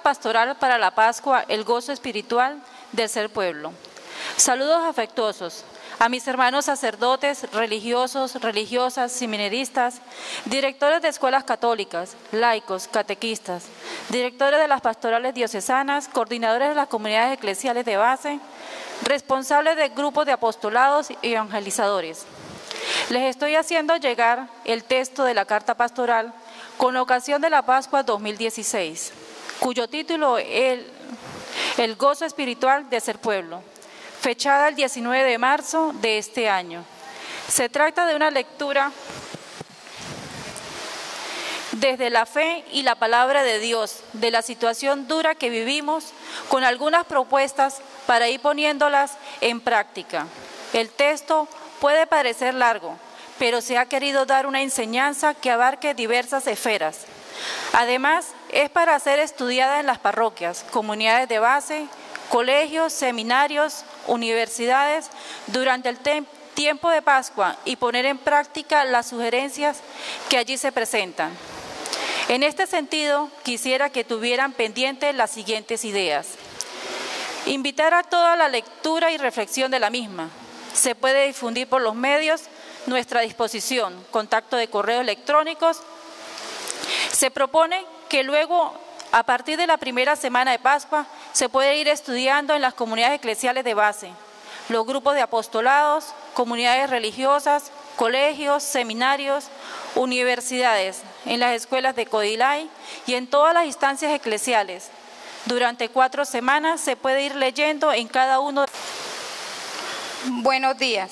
pastoral para la Pascua, el gozo espiritual del ser pueblo. Saludos afectuosos a mis hermanos sacerdotes, religiosos, religiosas, seminaristas, directores de escuelas católicas, laicos, catequistas, directores de las pastorales diocesanas, coordinadores de las comunidades eclesiales de base, responsables de grupos de apostolados y evangelizadores. Les estoy haciendo llegar el texto de la carta pastoral con ocasión de la Pascua 2016, cuyo título es El gozo espiritual de ser pueblo, fechada el 19 de marzo de este año. Se trata de una lectura desde la fe y la palabra de Dios, de la situación dura que vivimos, con algunas propuestas para ir poniéndolas en práctica. El texto puede parecer largo, pero se ha querido dar una enseñanza que abarque diversas esferas. Además, es para ser estudiada en las parroquias, comunidades de base, colegios, seminarios, universidades, durante el tiempo de Pascua y poner en práctica las sugerencias que allí se presentan. En este sentido, quisiera que tuvieran pendientes las siguientes ideas. Invitar a toda la lectura y reflexión de la misma. Se puede difundir por los medios, nuestra disposición, contacto de correos electrónicos. Se propone que luego, a partir de la primera semana de Pascua, se puede ir estudiando en las comunidades eclesiales de base, los grupos de apostolados, comunidades religiosas, colegios, seminarios, universidades, en las escuelas de Codilay y en todas las instancias eclesiales. Durante 4 semanas se puede ir leyendo en cada uno. Buenos días.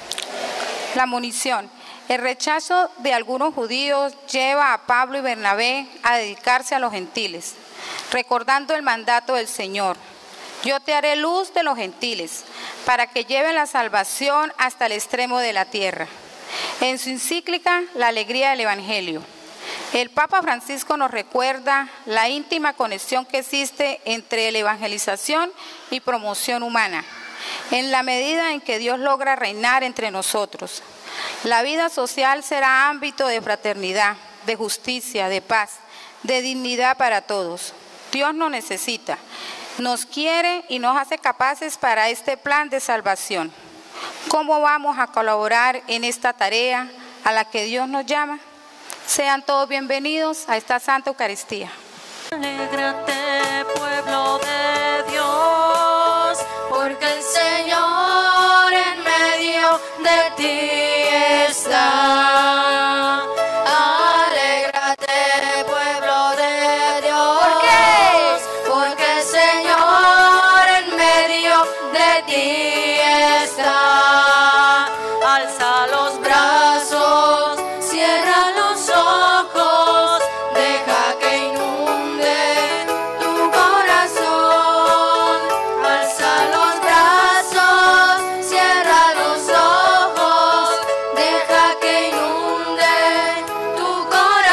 La munición. El rechazo de algunos judíos lleva a Pablo y Bernabé a dedicarse a los gentiles, recordando el mandato del Señor. Yo te haré luz de los gentiles, para que lleven la salvación hasta el extremo de la tierra. En su encíclica, La alegría del Evangelio, el Papa Francisco nos recuerda la íntima conexión que existe entre la evangelización y promoción humana, en la medida en que Dios logra reinar entre nosotros. La vida social será ámbito de fraternidad, de justicia, de paz, de dignidad para todos. Dios nos necesita, nos quiere y nos hace capaces para este plan de salvación. ¿Cómo vamos a colaborar en esta tarea a la que Dios nos llama? Sean todos bienvenidos a esta Santa Eucaristía. Alégrate, pueblo de Dios, porque el Señor en medio de ti está. Alégrate, pueblo de Dios. ¿Por qué? Porque el Señor en medio de ti está. Alza los brazos, cierra los ojos, deja que inunde tu corazón. Alza los brazos, cierra los ojos, deja que inunde tu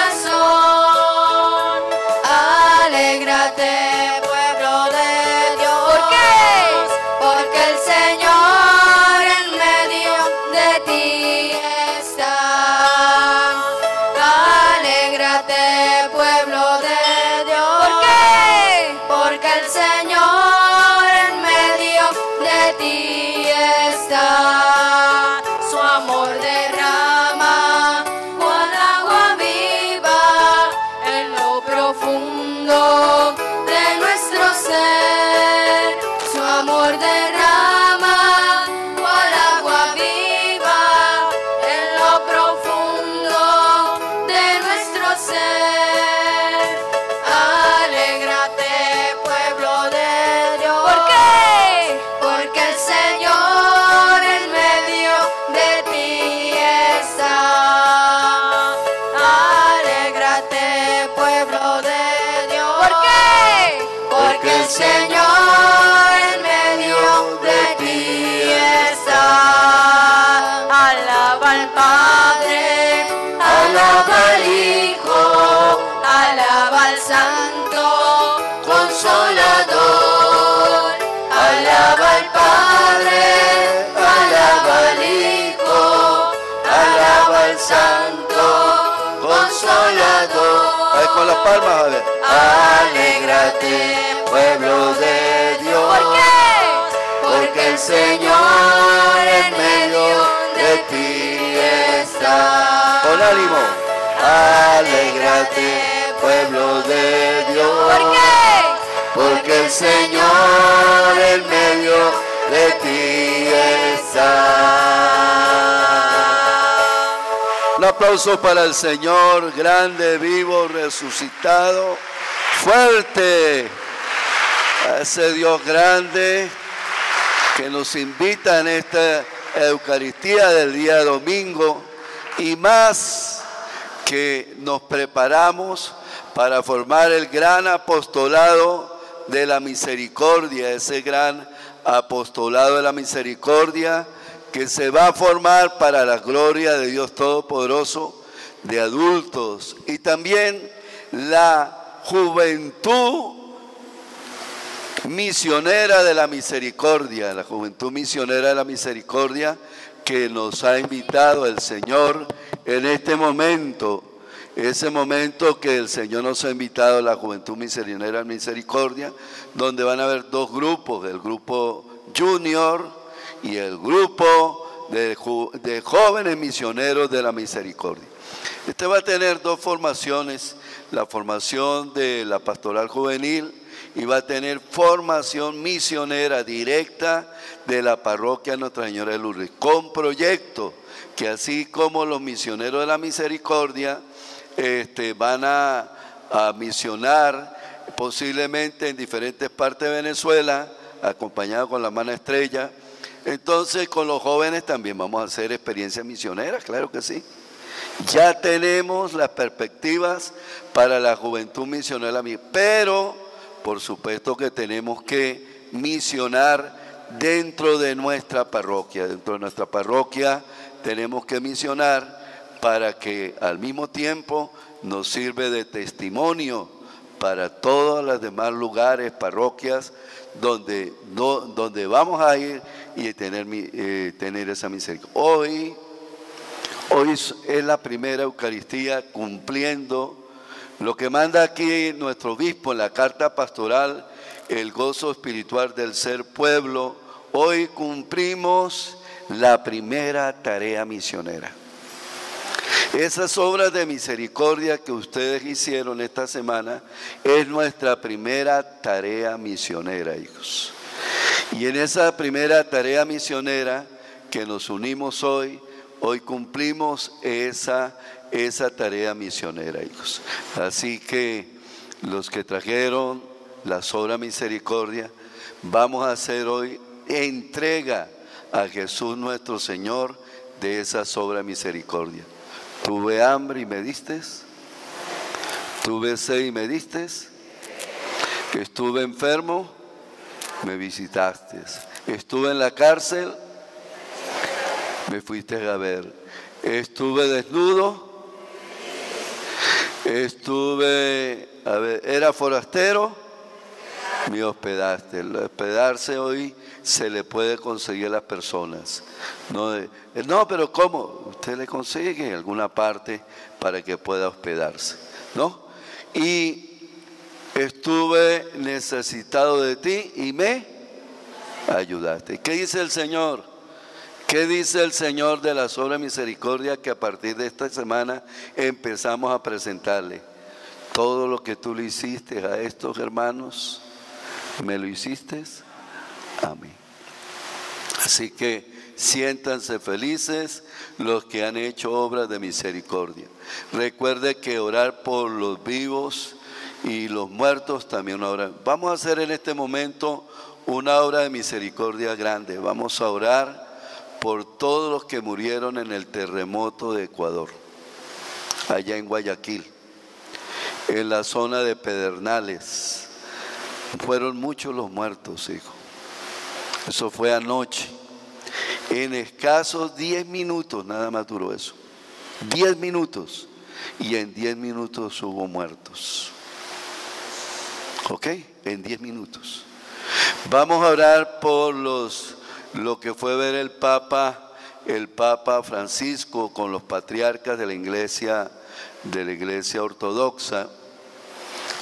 corazón. Alégrate, pueblo de Dios. ¿Por qué? Porque el Señor en medio de ti está. Alégrate, pueblo de Dios. ¿Por qué? Porque el Señor en medio de ti está. Su amor derrama cual agua viva en lo profundo de nuestro ser. Su amor derrama cual agua viva en lo profundo de nuestro ser. Alégrate, pueblo de Dios. ¿Por qué? Porque el Señor en medio de ti está. Alégrate, pueblo de Dios. ¿Por qué? Porque el Señor en medio de ti está. Alaba al Padre, alaba al Hijo, alaba al Santo Consolador. Alaba al Padre, alaba al Hijo, alaba al Santo Consolador. con las palmas, a ver. Alégrate, pueblo de Dios. ¿Por qué? Porque el Señor en medio de ti está. Con ánimo. Alégrate, pueblo de Dios. ¿Por qué? Porque el Señor en medio de ti está. Un aplauso para el Señor, grande, vivo, resucitado, fuerte. A ese Dios grande que nos invita en esta Eucaristía del día domingo, y más que nos preparamos para formar el gran apostolado de la misericordia, ese gran apostolado de la misericordia que se va a formar para la gloria de Dios Todopoderoso, de adultos, y también la juventud misionera de la misericordia, la juventud misionera de la misericordia que nos ha invitado el Señor en este momento, ese momento que el Señor nos ha invitado, la juventud misionera de la misericordia, donde van a haber dos grupos, el grupo junior y el grupo de jóvenes misioneros de la misericordia. Este va a tener dos formaciones, la formación de la pastoral juvenil, y va a tener formación misionera directa de la parroquia Nuestra Señora de Lourdes, con proyecto que así como los misioneros de la misericordia van a misionar posiblemente en diferentes partes de Venezuela, acompañado con la Hermana Estrella. Entonces con los jóvenes también vamos a hacer experiencias misioneras, claro que sí. Ya tenemos las perspectivas para la juventud misionera, pero por supuesto que tenemos que misionar dentro de nuestra parroquia. Dentro de nuestra parroquia tenemos que misionar para que al mismo tiempo nos sirve de testimonio para todos los demás lugares, parroquias, donde vamos a ir y tener esa misericordia. Hoy es la primera Eucaristía cumpliendo lo que manda aquí nuestro obispo en la carta pastoral, el gozo espiritual del ser pueblo. Hoy cumplimos la primera tarea misionera. Esas obras de misericordia que ustedes hicieron esta semana es nuestra primera tarea misionera, hijos. Y en esa primera tarea misionera que nos unimos hoy cumplimos esa tarea misionera, hijos. Así que los que trajeron las obras de misericordia, vamos a hacer hoy entrega a Jesús nuestro Señor de esas obras de misericordia. Tuve hambre y me distes, tuve sed y me distes, estuve enfermo, me visitaste, estuve en la cárcel, me fuiste a ver, estuve desnudo, era forastero, me hospedaste. El hospedarse hoy se le puede conseguir a las personas. No, pero ¿cómo? Usted le consigue en alguna parte para que pueda hospedarse, ¿no? Y estuve necesitado de ti y me ayudaste. ¿Qué dice el Señor? ¿Qué dice el Señor de las obras de misericordia que a partir de esta semana empezamos a presentarle? Todo lo que tú le hiciste a estos hermanos, ¿me lo hiciste? Amén. Así que siéntanse felices los que han hecho obras de misericordia. Recuerde que orar por los vivos y los muertos también una obra. Vamos a hacer en este momento una obra de misericordia grande. Vamos a orar por todos los que murieron en el terremoto de Ecuador, allá en Guayaquil, en la zona de Pedernales. Fueron muchos los muertos, hijo. Eso fue anoche. En escasos 10 minutos, nada más duró eso. 10 minutos. Y en 10 minutos hubo muertos. ¿Ok? En 10 minutos. Vamos a orar por lo que fue ver el Papa Francisco con los patriarcas de la iglesia ortodoxa.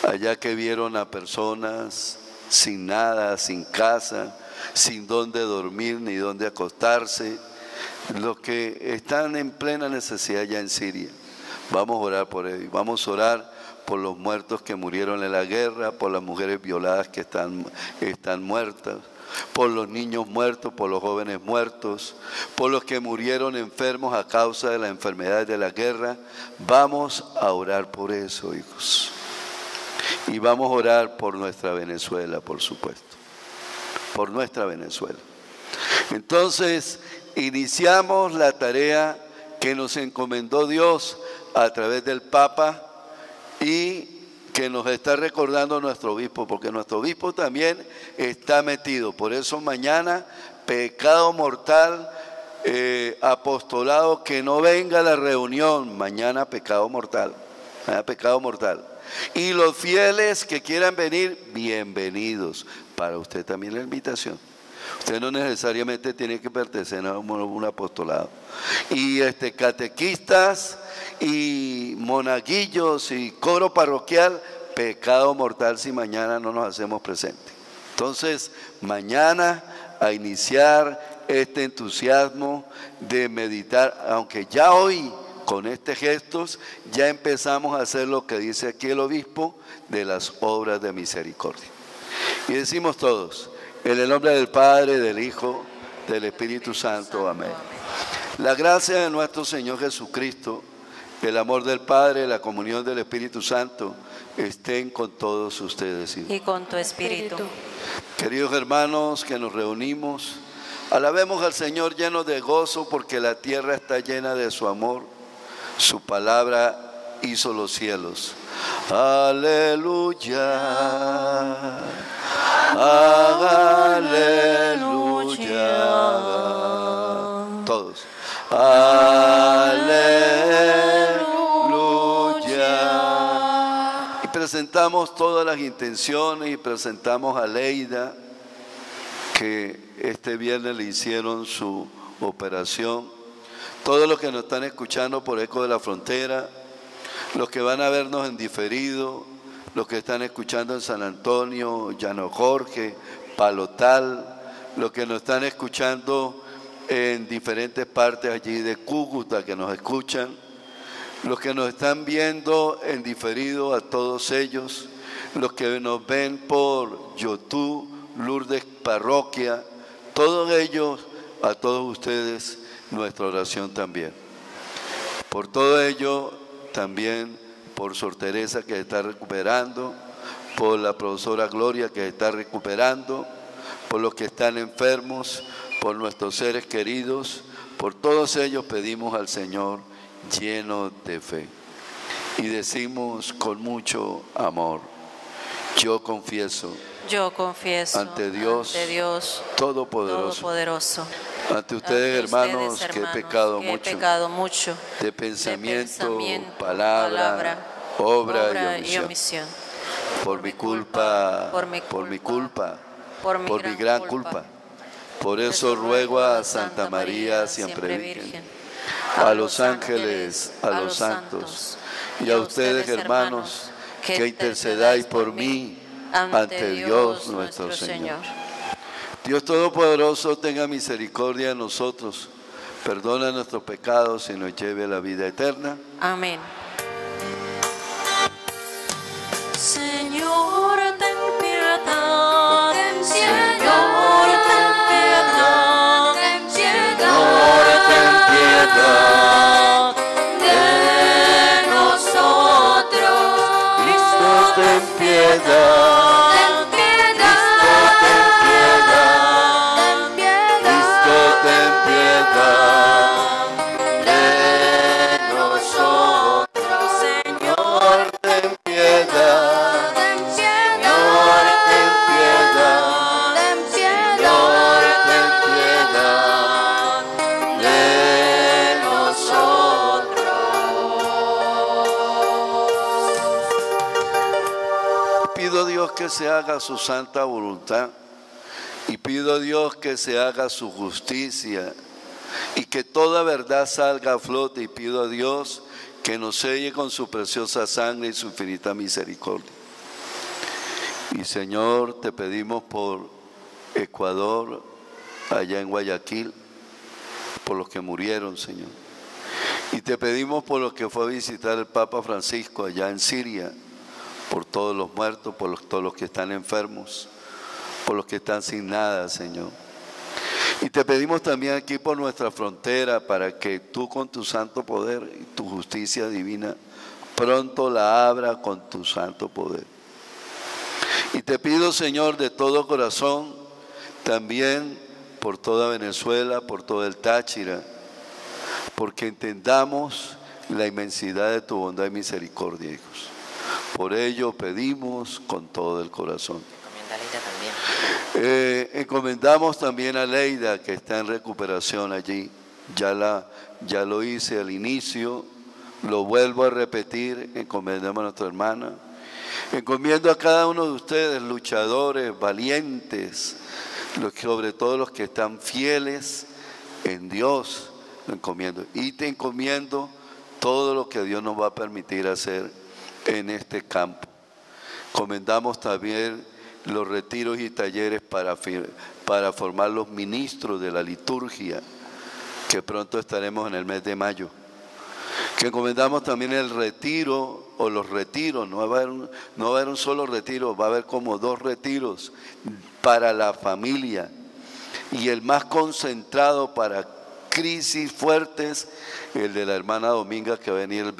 allá que vieron a personas sin nada, sin casa, sin dónde dormir ni dónde acostarse, los que están en plena necesidad ya en Siria. Vamos a orar por ellos, vamos a orar por los muertos que murieron en la guerra, por las mujeres violadas que están muertas, por los niños muertos, por los jóvenes muertos, por los que murieron enfermos a causa de la enfermedad de la guerra. Vamos a orar por eso, hijos. Y vamos a orar por nuestra Venezuela, por supuesto, por nuestra Venezuela. Entonces, iniciamos la tarea que nos encomendó Dios a través del Papa y que nos está recordando nuestro obispo, porque nuestro obispo también está metido. Por eso mañana, pecado mortal, apostolado, que no venga a la reunión. Mañana pecado mortal, pecado mortal. Y los fieles que quieran venir, bienvenidos. Para usted también la invitación. Usted no necesariamente tiene que pertenecer a un apostolado. Y catequistas y monaguillos y coro parroquial, pecado mortal si mañana no nos hacemos presentes. Entonces, mañana a iniciar este entusiasmo de meditar, aunque ya hoy con estos gestos ya empezamos a hacer lo que dice aquí el obispo de las obras de misericordia. Y decimos todos, en el nombre del Padre, del Hijo, del Espíritu Santo. Amén. La gracia de nuestro Señor Jesucristo, el amor del Padre, la comunión del Espíritu Santo, estén con todos ustedes. Y con tu espíritu. Queridos hermanos que nos reunimos, alabemos al Señor llenos de gozo, porque la tierra está llena de su amor. Su palabra hizo los cielos. Aleluya. Aleluya. Todos. Aleluya. Y presentamos todas las intenciones y presentamos a Leida, que este viernes le hicieron su operación. Todos los que nos están escuchando por Eco de la Frontera, los que van a vernos en diferido, los que están escuchando en San Antonio, Llano Jorge, Palotal, los que nos están escuchando en diferentes partes allí de Cúcuta, que nos escuchan, los que nos están viendo en diferido, a todos ellos, los que nos ven por YouTube, Lourdes Parroquia, todos ellos, a todos ustedes, nuestra oración también. Por todo ello, también por Sor Teresa, que está recuperando, por la profesora Gloria, que está recuperando, por los que están enfermos, por nuestros seres queridos, por todos ellos pedimos al Señor lleno de fe. Y decimos con mucho amor, yo confieso ante Dios Todopoderoso, ante ustedes, hermanos, que he pecado mucho de pensamiento, palabra, obra y omisión. Por mi culpa, por mi gran culpa. Por eso ruego a Santa María, siempre Virgen, a los ángeles, a los santos, y a ustedes, hermanos, que intercedáis por mí ante Dios nuestro Señor. Dios Todopoderoso, tenga misericordia de nosotros, perdona nuestros pecados y nos lleve a la vida eterna. Amén. Señor, ten piedad. Señor, ten piedad. Señor, ten piedad de nosotros. Cristo, ten piedad. Que se haga su santa voluntad y pido a Dios que se haga su justicia y que toda verdad salga a flote, y pido a Dios que nos selle con su preciosa sangre y su infinita misericordia. Y Señor, te pedimos por Ecuador, allá en Guayaquil, por los que murieron, Señor. Y te pedimos por los que fue a visitar el Papa Francisco allá en Siria, por todos los muertos, por todos los que están enfermos, por los que están sin nada, Señor. Y te pedimos también aquí por nuestra frontera, para que tú con tu santo poder y tu justicia divina pronto la abra con tu santo poder. Y te pido, Señor, de todo corazón, también por toda Venezuela, por todo el Táchira, porque entendamos la inmensidad de tu bondad y misericordia, hijos. Por ello pedimos con todo el corazón. Encomendamos también a Leida, que está en recuperación allí. Ya lo hice al inicio, lo vuelvo a repetir. Encomendamos a nuestra hermana. Encomiendo a cada uno de ustedes, luchadores, valientes, sobre todo los que están fieles en Dios. Lo encomiendo. Y te encomiendo todo lo que Dios nos va a permitir hacer en este campo. Encomendamos también los retiros y talleres para formar los ministros de la liturgia, que pronto estaremos en el mes de mayo. Que encomendamos también el retiro o los retiros. No va a haber un solo retiro, va a haber como 2 retiros para la familia. Y el más concentrado para crisis fuertes, el de la hermana Dominga, que va a venir el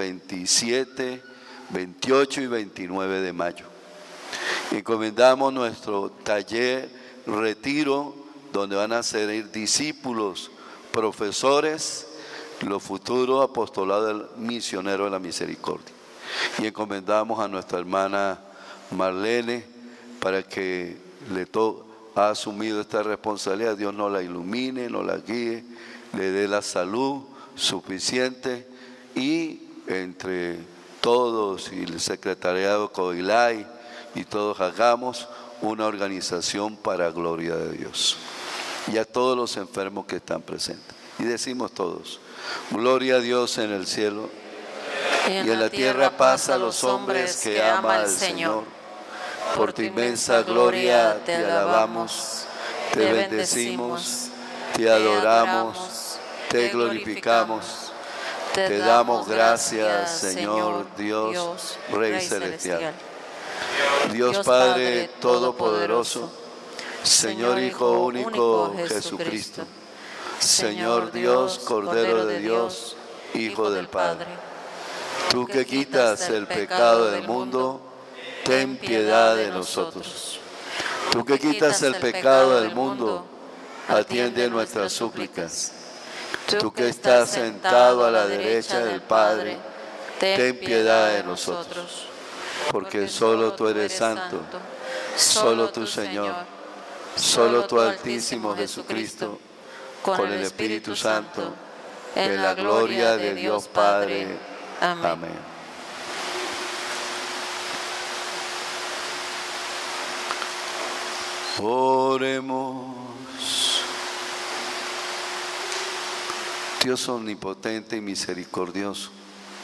27, 28 y 29 de mayo. Encomendamos nuestro taller retiro, donde van a ser discípulos, profesores, los futuros apostolados del misionero de la misericordia. Y encomendamos a nuestra hermana Marlene, para que ha asumido esta responsabilidad. Dios nos la ilumine, nos la guíe, le dé la salud suficiente, y entre todos y el secretariado COILAI y todos hagamos una organización para gloria de Dios. Y a todos los enfermos que están presentes. Y decimos todos: gloria a Dios en el cielo, y en la tierra paz a los hombres que ama al Señor. Por tu inmensa gloria te alabamos, te bendecimos, te adoramos, te glorificamos, te damos gracias, Señor Dios, Rey celestial. Dios Padre Todopoderoso, Señor Hijo único Jesucristo, Señor Dios, Cordero de Dios, Hijo del Padre. Tú que quitas el pecado del mundo, ten piedad de nosotros. Tú que quitas el pecado del mundo, atiende nuestras súplicas. Tú que estás sentado a la derecha del Padre, ten piedad de nosotros. Porque solo tú eres santo, solo tú, Señor, solo tú, Altísimo Jesucristo, con el Espíritu Santo, en la gloria de Dios Padre. Amén. Oremos. Dios omnipotente y misericordioso,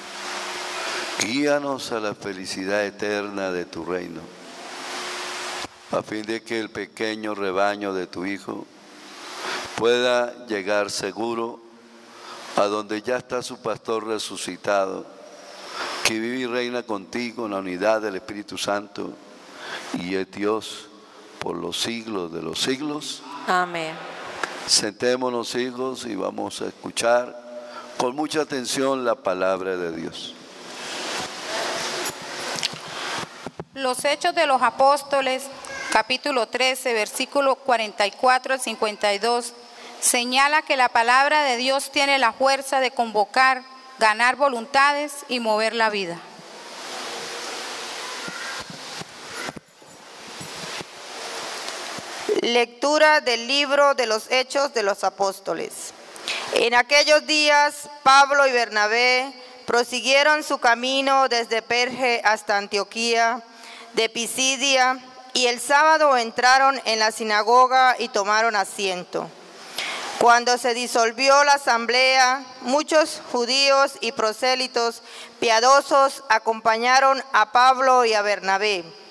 guíanos a la felicidad eterna de tu reino, a fin de que el pequeño rebaño de tu Hijo pueda llegar seguro a donde ya está su pastor resucitado, que vive y reina contigo en la unidad del Espíritu Santo, y es Dios por los siglos de los siglos. Amén. Sentémonos, hijos, y vamos a escuchar con mucha atención la palabra de Dios. Los Hechos de los Apóstoles, capítulo 13, versículo 44 al 52, señala que la palabra de Dios tiene la fuerza de convocar, ganar voluntades y mover la vida. Lectura del libro de los Hechos de los Apóstoles. En aquellos días, Pablo y Bernabé prosiguieron su camino desde Perge hasta Antioquía de Pisidia, y el sábado entraron en la sinagoga y tomaron asiento. Cuando se disolvió la asamblea, muchos judíos y prosélitos piadosos acompañaron a Pablo y a Bernabé,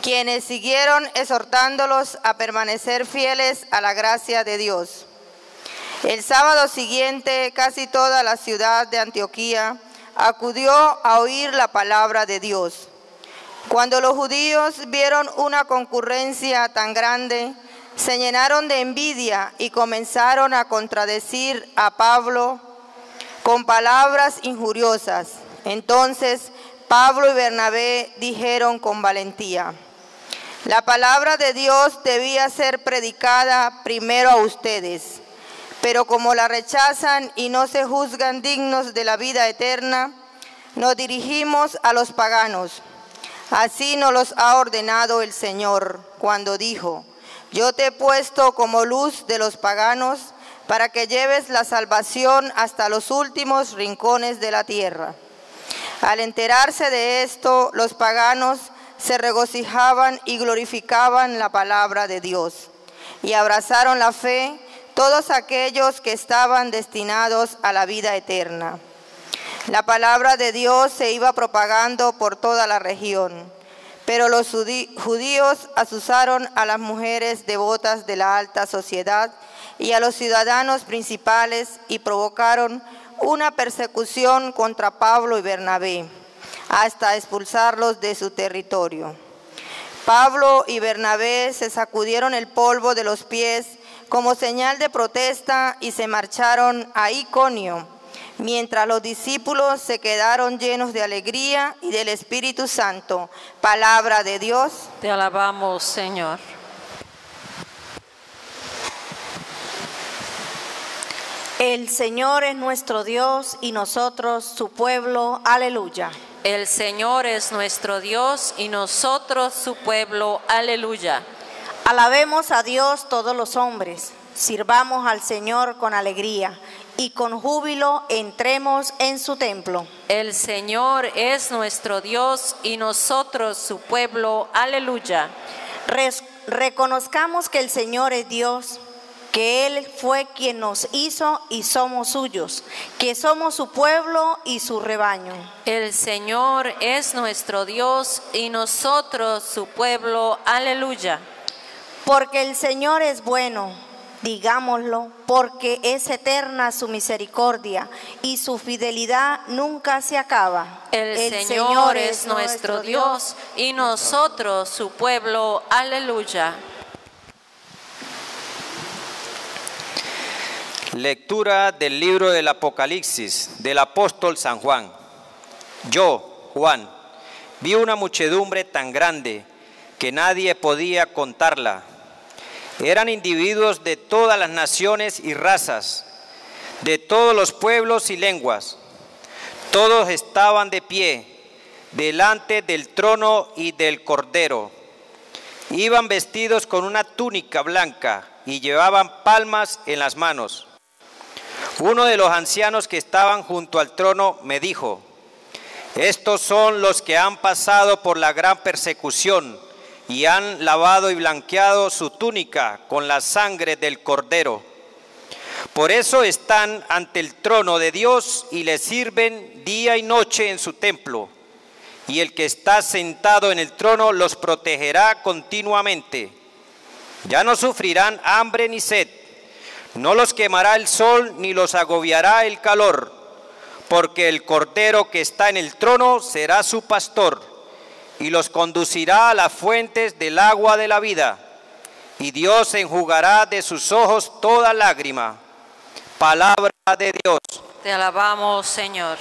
quienes siguieron exhortándolos a permanecer fieles a la gracia de Dios. El sábado siguiente, casi toda la ciudad de Antioquía acudió a oír la palabra de Dios. Cuando los judíos vieron una concurrencia tan grande, se llenaron de envidia y comenzaron a contradecir a Pablo con palabras injuriosas. Entonces Pablo y Bernabé dijeron con valentía: la palabra de Dios debía ser predicada primero a ustedes, pero como la rechazan y no se juzgan dignos de la vida eterna, nos dirigimos a los paganos. Así nos los ha ordenado el Señor cuando dijo: yo te he puesto como luz de los paganos para que lleves la salvación hasta los últimos rincones de la tierra. Al enterarse de esto, los paganos se regocijaban y glorificaban la palabra de Dios, y abrazaron la fe todos aquellos que estaban destinados a la vida eterna. La palabra de Dios se iba propagando por toda la región, pero los judíos asusaron a las mujeres devotas de la alta sociedad y a los ciudadanos principales y provocaron una persecución contra Pablo y Bernabé, hasta expulsarlos de su territorio. Pablo y Bernabé se sacudieron el polvo de los pies como señal de protesta y se marcharon a Iconio, mientras los discípulos se quedaron llenos de alegría y del Espíritu Santo. Palabra de Dios. Te alabamos, Señor. El Señor es nuestro Dios y nosotros su pueblo. Aleluya. El Señor es nuestro Dios y nosotros su pueblo. Aleluya. Alabemos a Dios todos los hombres. Sirvamos al Señor con alegría y con júbilo entremos en su templo. El Señor es nuestro Dios y nosotros su pueblo. Aleluya. Reconozcamos que el Señor es Dios, que Él fue quien nos hizo y somos suyos, que somos su pueblo y su rebaño. El Señor es nuestro Dios y nosotros su pueblo. Aleluya. Porque el Señor es bueno, digámoslo, porque es eterna su misericordia y su fidelidad nunca se acaba. El Señor es nuestro Dios y nosotros su pueblo. Aleluya. Lectura del libro del Apocalipsis del apóstol San Juan. Yo, Juan, vi una muchedumbre tan grande que nadie podía contarla. Eran individuos de todas las naciones y razas, de todos los pueblos y lenguas. Todos estaban de pie delante del trono y del Cordero. Iban vestidos con una túnica blanca y llevaban palmas en las manos. Uno de los ancianos que estaban junto al trono me dijo: estos son los que han pasado por la gran persecución y han lavado y blanqueado su túnica con la sangre del Cordero. Por eso están ante el trono de Dios y le sirven día y noche en su templo. Y el que está sentado en el trono los protegerá continuamente. Ya no sufrirán hambre ni sed. No los quemará el sol ni los agobiará el calor, porque el Cordero que está en el trono será su pastor y los conducirá a las fuentes del agua de la vida, y Dios enjugará de sus ojos toda lágrima. Palabra de Dios. Te alabamos, Señor.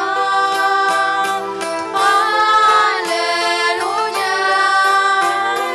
Aleluya.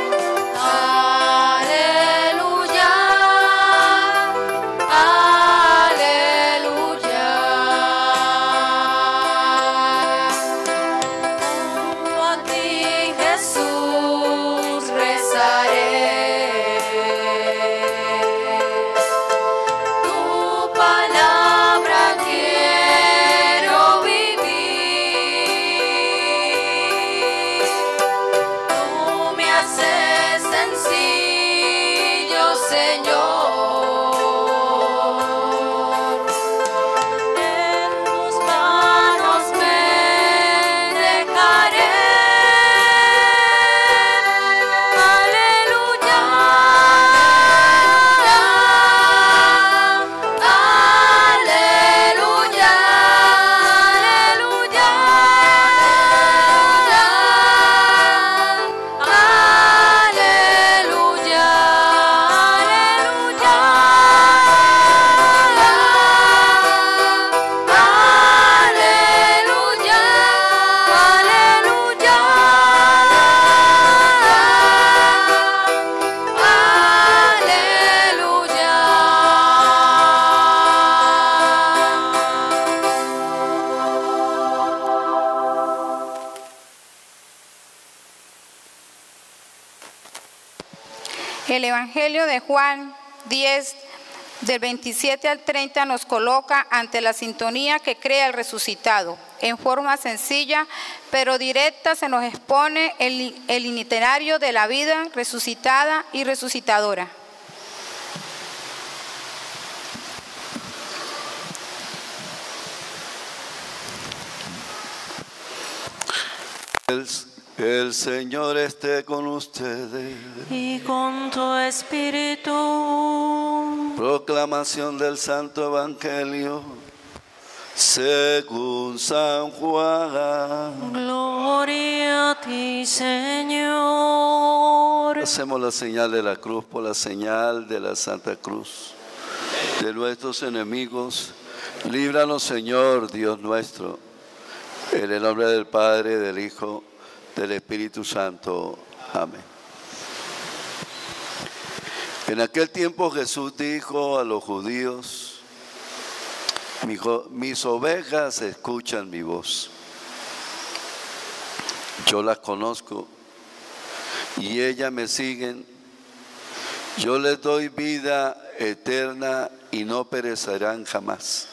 El Evangelio de Juan 10, del 27 al 30, nos coloca ante la sintonía que crea el resucitado. En forma sencilla, pero directa, se nos expone el itinerario de la vida resucitada y resucitadora. El Señor esté con ustedes. Y con tu espíritu. Proclamación del Santo Evangelio según San Juan. Gloria a ti, Señor. Hacemos la señal de la cruz por la señal de la Santa Cruz. De nuestros enemigos, líbranos, Señor, Dios nuestro. En el nombre del Padre, del Hijo, del Espíritu Santo. Amén. En aquel tiempo Jesús dijo a los judíos: mis ovejas escuchan mi voz. Yo las conozco y ellas me siguen. Yo les doy vida eterna y no perecerán jamás.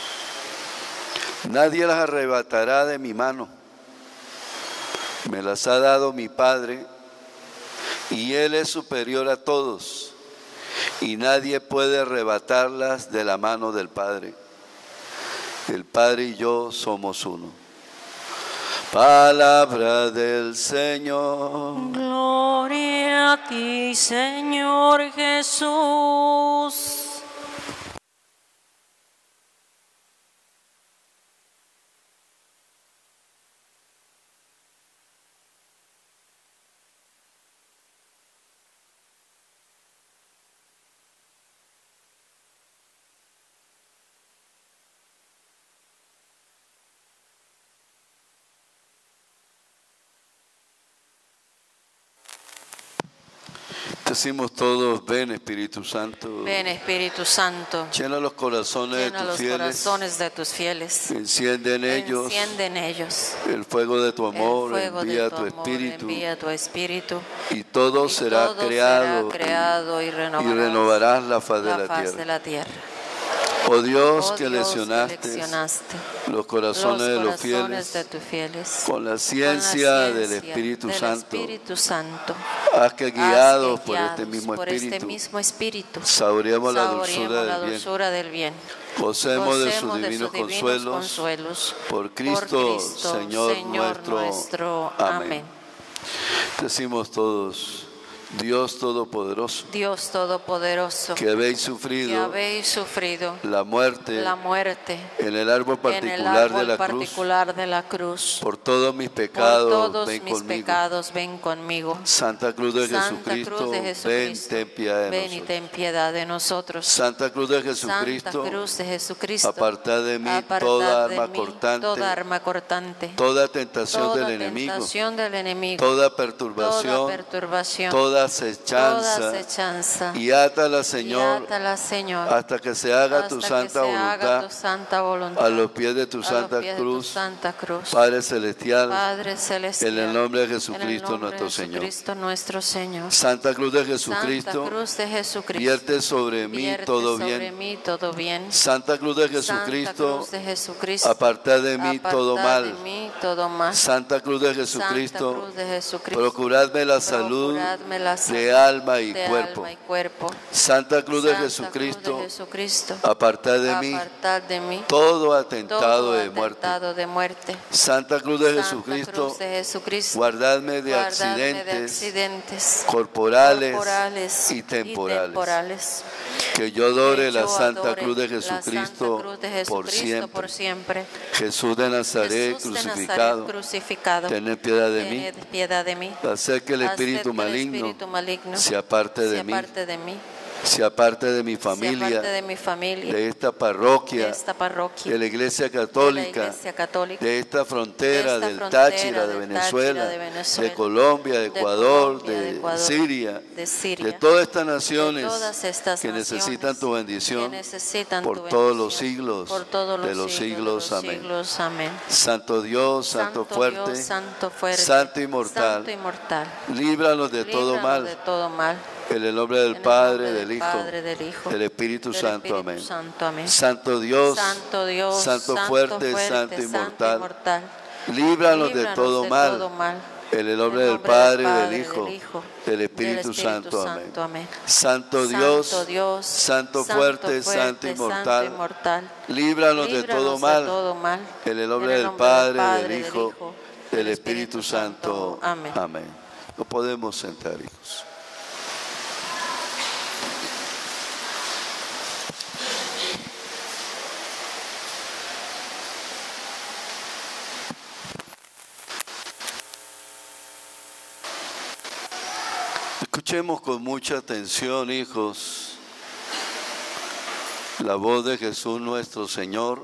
Nadie las arrebatará de mi mano. Me las ha dado mi Padre, y Él es superior a todos, y nadie puede arrebatarlas de la mano del Padre. El Padre y yo somos uno. Palabra del Señor. Gloria a ti, Señor Jesús. Decimos todos: ven Espíritu Santo. Ven Espíritu Santo. Llena los corazones Llena de tus los fieles. corazones de tus fieles. Enciende en ellos. Enciende en ellos El fuego de tu amor. el fuego Envía de tu amor, Espíritu. envía tu Espíritu. Y todo Y será todo creado. será creado y Y renovarás renovarás la faz de la la faz tierra. de la tierra. Oh Dios, Oh que Dios, leccionaste los los corazones de los corazones fieles de tus fieles con la ciencia del Espíritu Santo. Haz que guiados por este mismo Espíritu saboreemos la dulzura del bien. Gocemos de sus divinos consuelos. Por Cristo, Señor nuestro. Amén. Decimos todos: Dios Todopoderoso, Dios Todopoderoso, que habéis que sufrido habéis sufrido la muerte en el árbol particular de la cruz. Por todos mis por pecados, todos ven mis conmigo. pecados, ven conmigo. Santa Cruz de Santa Cruz de Jesucristo, ven, Jesucristo, ten piedad de ven y nosotros. ten piedad de nosotros. Santa Cruz de Santa Jesucristo, Cruz de Jesucristo, apartad de mí apartad toda de arma mí cortante, toda arma cortante, toda tentación toda del enemigo, tentación del enemigo, toda toda perturbación, perturbación, toda toda acechanza, acechanza, y átala, y Señor, átala, Señor, hasta que se haga hasta tu que santa se haga voluntad, tu santa voluntad, a los pies de tu a los santa pies de tu cruz, santa cruz. Padre celestial, Padre celestial, en el nombre de en el Jesucristo nombre de nuestro Señor. Jesucristo nuestro Señor. Santa Cruz de Jesucristo, Santa Cruz de Jesucristo, vierte sobre mí vierte todo sobre bien. mí todo bien. Santa Cruz de Santa Jesucristo, Cruz de Jesucristo, apartad de mí apartad todo de mal. mí todo mal. Santa Cruz de Santa Jesucristo, Cruz de Jesucristo, procuradme la salud procuradme la salud de alma y de cuerpo. alma y cuerpo. Santa Cruz de Santa Jesucristo, Cruz de Jesucristo, apartad de mí apartad de mí todo atentado todo de muerte. atentado de muerte. Santa Cruz de Santa Jesucristo, Cruz de Jesucristo, guardadme de guardadme de accidentes accidentes corporales y temporales. Que yo adore la Santa Cruz de Jesucristo por siempre. Jesús de Nazaret Jesús de Nazaret crucificado, crucificado, tened piedad de mí. tened piedad de mí. Hacer que el Haced espíritu que el maligno espíritu maligno se aparte de se mí, aparte de mí, se aparte de mi se aparte familia, de mi familia, de esta de parroquia, esta parroquia, de la Iglesia de la Católica, Iglesia Católica, de esta frontera de esta del frontera Táchira, de del Venezuela, Táchira, de Venezuela, de Colombia, de Ecuador, Colombia, de de Ecuador, Siria, de Siria, de todas estas naciones todas estas que naciones necesitan tu bendición que necesitan por tu todos los bendición, siglos por todos de los siglos. Amén. siglos. Amén. Santo Dios, Santo fuerte, Dios, Santo fuerte, Santo inmortal, Santo inmortal, líbranos de todo líbranos mal. de todo mal. En el nombre del Padre, del Hijo, del Espíritu Santo. Amén. Santo Dios, Santo fuerte, Santo inmortal, líbranos de todo mal. En el nombre del Padre, del Hijo, del Espíritu Santo. Amén. Santo Dios, Santo fuerte, Santo inmortal, líbranos de todo mal. En el nombre del Padre, del Hijo, del Espíritu Santo. Amén. Nos podemos sentar, hijos. Escuchemos con mucha atención, hijos, la voz de Jesús nuestro Señor.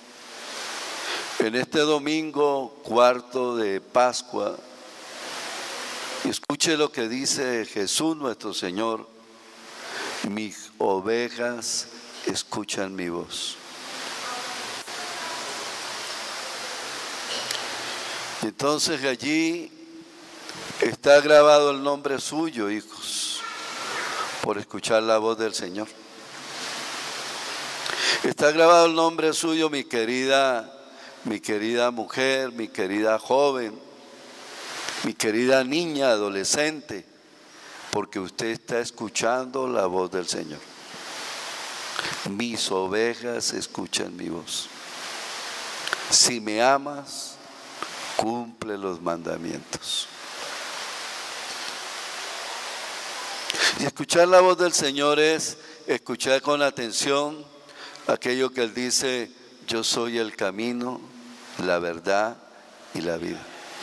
En este domingo cuarto de Pascua, escuche lo que dice Jesús nuestro Señor: mis ovejas escuchan mi voz. Y entonces allí está grabado el nombre suyo, hijos, por escuchar la voz del Señor. Está grabado el nombre suyo, mi querida mujer, mi querida joven, mi querida niña, adolescente, porque usted está escuchando la voz del Señor. Mis ovejas escuchan mi voz. Si me amas, cumple los mandamientos. Y escuchar la voz del Señor es escuchar con atención aquello que Él dice: yo soy el camino, la verdad y la vida.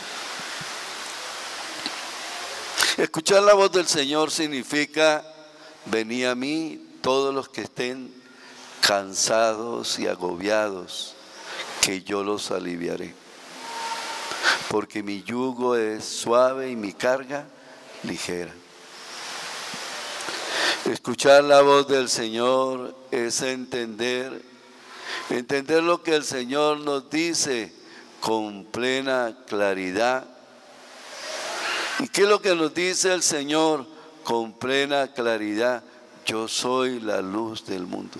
Escuchar la voz del Señor significa: venid a mí todos los que estén cansados y agobiados, que yo los aliviaré. Porque mi yugo es suave y mi carga ligera. Escuchar la voz del Señor es entender lo que el Señor nos dice con plena claridad. ¿Y qué es lo que nos dice el Señor con plena claridad? Yo soy la luz del mundo.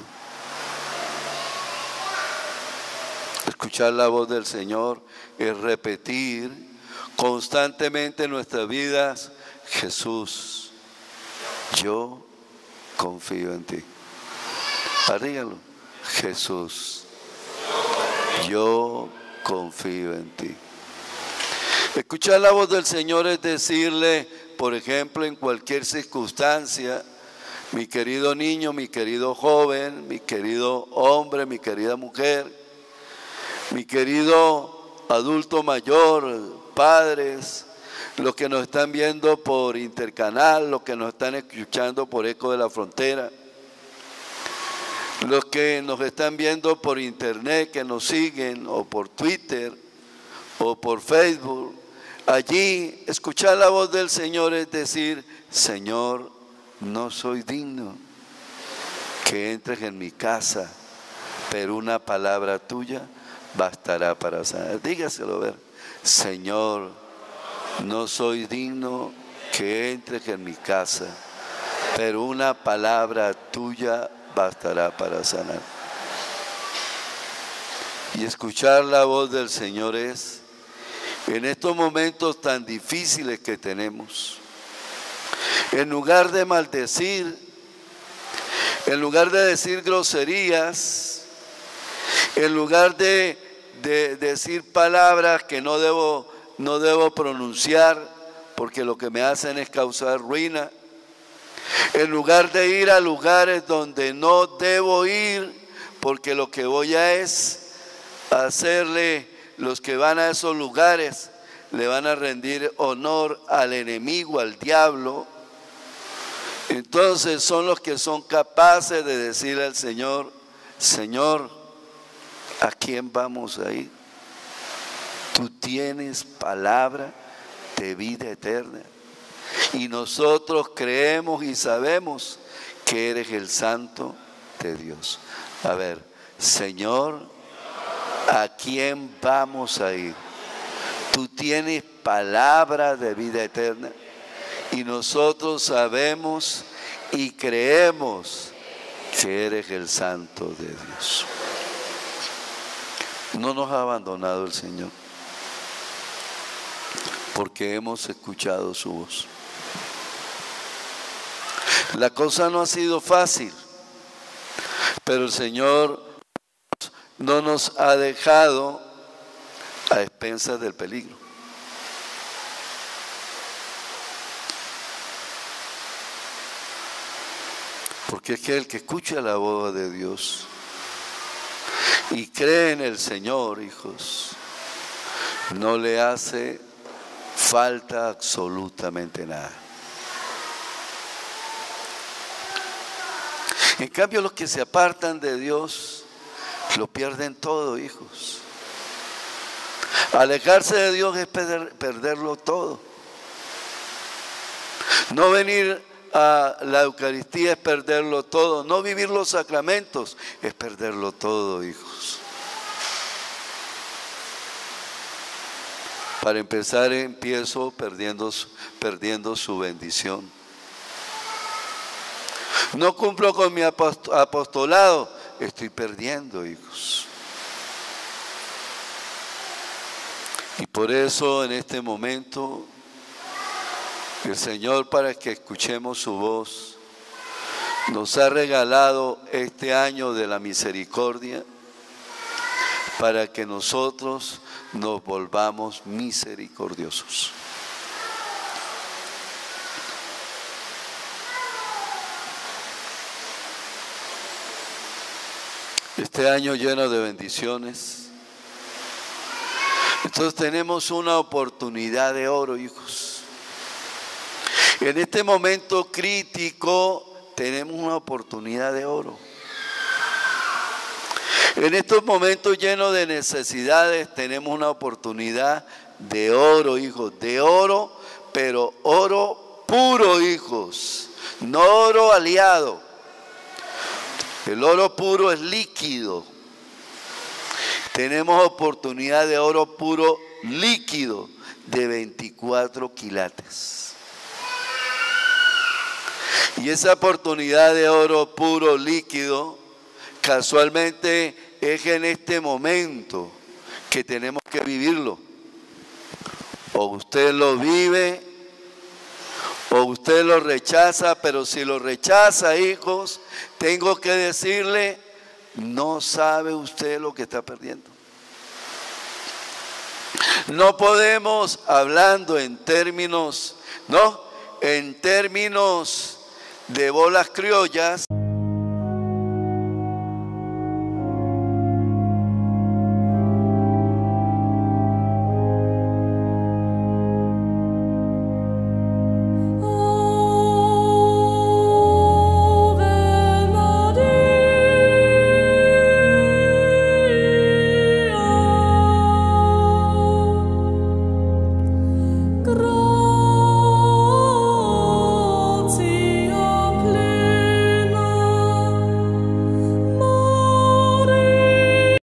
Escuchar la voz del Señor es repetir constantemente en nuestras vidas: Jesús, yo confío en ti. Díganlo: Jesús, yo confío en ti. Escuchar la voz del Señor es decirle, por ejemplo, en cualquier circunstancia: mi querido niño, mi querido joven, mi querido hombre, mi querida mujer, mi querido adulto mayor, padres, los que nos están viendo por Intercanal, los que nos están escuchando por Eco de la Frontera, los que nos están viendo por internet, que nos siguen, o por Twitter, o por Facebook. Allí, escuchar la voz del Señor es decir: Señor, no soy digno que entres en mi casa, pero una palabra tuya bastará para sanar. Dígaselo, ver: Señor, no soy digno que entres en mi casa, pero una palabra tuya bastará para sanar. Y escuchar la voz del Señor es, en estos momentos tan difíciles que tenemos, en lugar de maldecir, en lugar de decir groserías, en lugar de decir palabras que no debo pronunciar porque lo que me hacen es causar ruina, en lugar de ir a lugares donde no debo ir porque lo que voy a es hacerle, los que van a esos lugares le van a rendir honor al enemigo, al diablo. Entonces son los que son capaces de decirle al Señor: Señor, ¿a quién vamos a ir? Tú tienes palabra de vida eterna y nosotros creemos y sabemos que eres el Santo de Dios. A ver, Señor, ¿a quién vamos a ir? Tú tienes palabra de vida eterna y nosotros sabemos y creemos que eres el Santo de Dios. No nos ha abandonado el Señor, porque hemos escuchado su voz. La cosa no ha sido fácil, pero el Señor no nos ha dejado a expensas del peligro. Porque es que el que escucha la voz de Dios y cree en el Señor, hijos, no le hace falta absolutamente nada. En cambio, los que se apartan de Dios lo pierden todo, hijos. Alejarse de Dios es perderlo todo. No venir a la Eucaristía es perderlo todo. No vivir los sacramentos es perderlo todo, hijos. Para empezar, empiezo perdiendo su bendición. No cumplo con mi apostolado, estoy perdiendo, hijos. Y por eso en este momento el Señor, para que escuchemos su voz, nos ha regalado este año de la misericordia para que nosotros nos volvamos misericordiosos. Este año lleno de bendiciones. Entonces tenemos una oportunidad de oro, hijos. En este momento crítico tenemos una oportunidad de oro. En estos momentos llenos de necesidades tenemos una oportunidad de oro, hijos. De oro, pero oro puro, hijos. No oro aliado. El oro puro es líquido. Tenemos oportunidad de oro puro líquido de 24 quilates. Y esa oportunidad de oro puro líquido casualmente es en este momento que tenemos que vivirlo. O usted lo vive o usted lo rechaza, pero si lo rechaza, hijos, tengo que decirle, no sabe usted lo que está perdiendo. No podemos, hablando en términos, ¿no? En términos de bolas criollas,